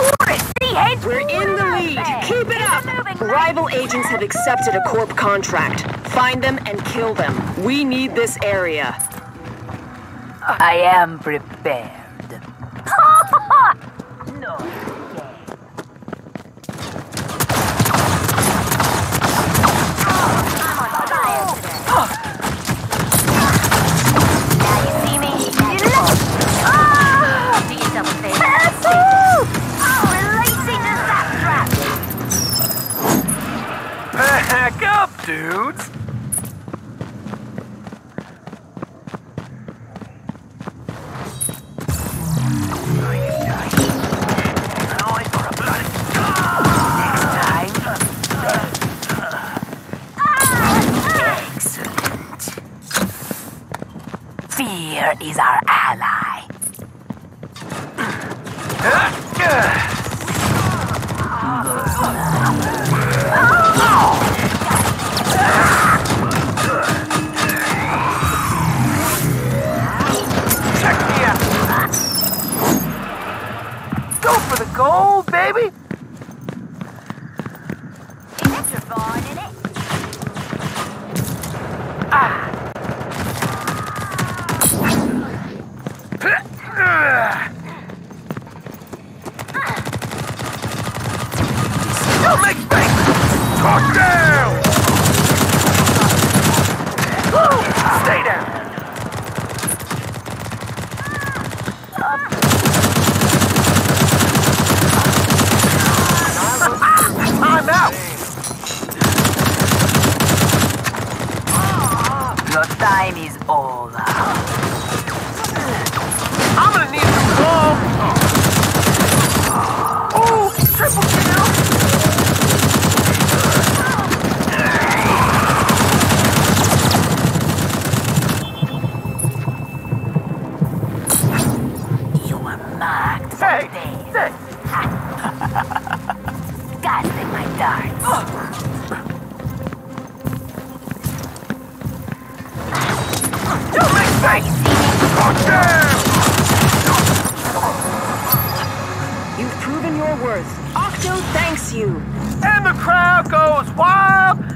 We're in the lead. Keep it up. Rival agents have accepted a corp contract. Find them and kill them. We need this area. I am prepared. No. Back up, dudes! Excellent. Fear is our ally. Check me out! Go for the gold, baby! Electrifying, innit? Don't make space! Talk down! Stay down! I'm out! Your time is over. I'm gonna need some calm! Oh, triple kill! You were marked for Hey, days. hey! Casting my darts. Don't make space! Talk down! You've proven your worth. Octo thanks you. And the crowd goes wild